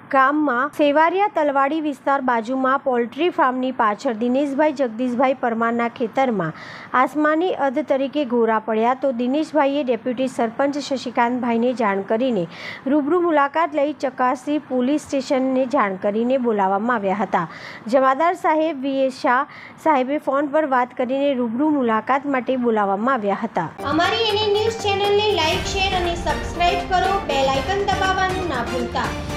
ગામમાં સેવારિયા તલવાડી વિસ્તાર બાજુમાં પોલ્ટ્રી ફાર્મની પાછળ દિનેશભાઈ જગદીશભાઈ પરમારના ખેતરમાં આસમાની અધ તરીકે ગોરા પડ્યા તો દિનેશભાઈએ ડેપ્યુટી સરપંચ શશિકાંતભાઈને જાણ કરીને રૂબરૂ મુલાકાત લઈ ચકાસી પોલીસ સ્ટેશનને જાણ કરીને બોલાવવામાં આવ્યા હતા। જમાદાર સાહેબ વીએસ શાહ સાહેબે ફોન પર વાત કરીને રૂબરૂ મુલાકાત માટે બોલાવવામાં આવ્યા હતા। અમારી એની ન્યૂઝ ચેનલને લાઈક, શેર અને સબસ્ક્રાઇબ કરો। બેલ આઇકન દબાવવાનું ના ભૂલતા।